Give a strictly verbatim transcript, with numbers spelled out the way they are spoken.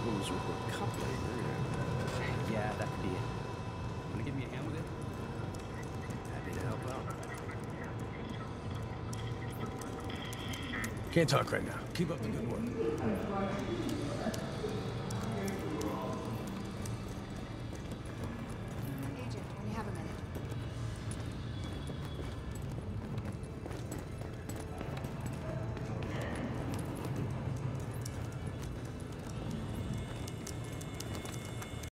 cruise with a cup later. Yeah, that could be it. Wanna give me a hand with it? Happy to help out. Can't talk right now. Keep up the good work.